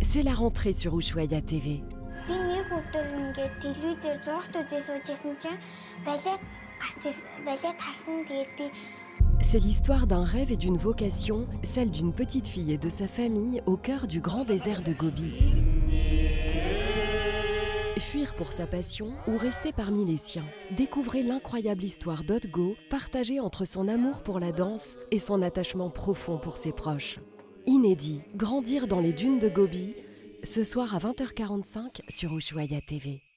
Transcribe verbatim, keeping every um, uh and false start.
C'est la rentrée sur Ushuaïa T V. Би нэг өдөр ингээд телевизээр зурагт үзээ суужсэн чинь балет гарч балет харсан тэгээд би. C'est l'histoire d'un rêve et d'une vocation, celle d'une petite fille et de sa famille au cœur du grand désert de Gobi. Fuir pour sa passion ou rester parmi les siens. Découvrez l'incroyable histoire d'Otgo, partagée entre son amour pour la danse et son attachement profond pour ses proches. Inédit, grandir dans les dunes de Gobi, ce soir à vingt heures quarante-cinq sur Ushuaïa T V.